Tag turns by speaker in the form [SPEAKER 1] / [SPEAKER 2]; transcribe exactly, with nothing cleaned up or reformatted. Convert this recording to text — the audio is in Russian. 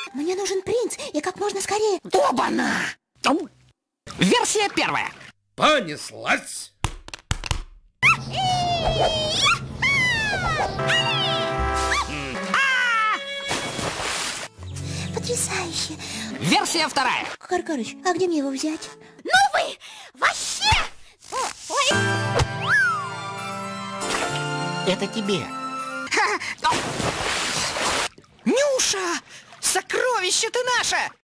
[SPEAKER 1] Мне нужен принц, и как можно скорее.
[SPEAKER 2] Оба-на! Версия первая.
[SPEAKER 3] Понеслась.
[SPEAKER 1] Потрясающе.
[SPEAKER 2] Версия вторая.
[SPEAKER 1] Каркарыч, а где мне его взять?
[SPEAKER 4] Ну вы вообще! Ой.
[SPEAKER 2] Это тебе. Нюша! Сокровище ты наше!